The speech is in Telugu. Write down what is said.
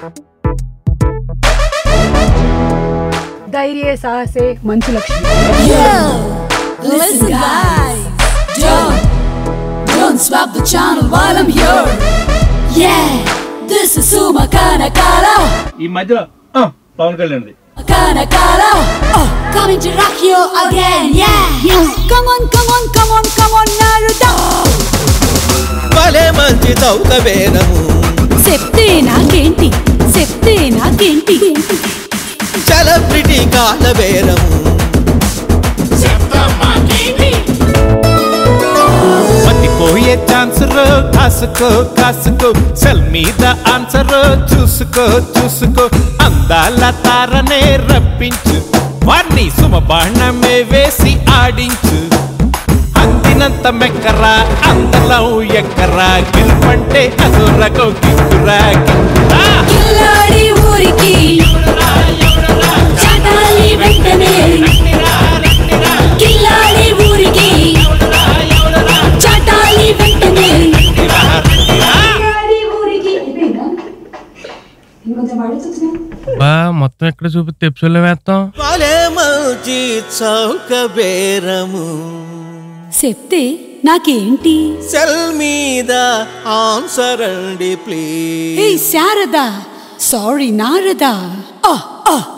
ధైర్యే సాహసే Manchu Lakshmi. Listen guys, don't swap the channel while I'm here. Yeah, this is Suma Kanakara. ఈ మధ్య Pawan కళ్యాణ్ది. Kanakara, coming to rock you again. Yeah, come on, come on, come on, come on, Naruto. భలే మంచి చౌక బేరము. చెప్తే నాకేంటి, చెప్తే నాకేంటి. సెలబ్రిటీ కాల బేరము. మతిపోయే ఛాన్స్ కాసుకో కాసుకో సెల్ మీద ఆన్సర్ చూసుకో చూసుకో అందాల తారనే రప్పించు వాణ్ణి సుమ బాణమే వేసి ఆడించు అందినంత మెక్కరా అందలం ఎక్కరా గెలుపంటే అదొరకో కిక్కురా కిల్లాడి ఊరికి చాటాలి వెంటనే కిల్లాడి ఊరికి చాటాలి వెంటనే కిల్లాడి ఊరికి ఇంకొంచెం వాడొచ్చు బా మొత్తం ఎక్కడ చూపిస్తే ఎపిసోడ్లో వేస్తాం భలే మంచి చౌక బేరము. చెప్తే నాకేంటి సెల్ మీద ఆన్సర్ అండి please. A Sharada sorry Narada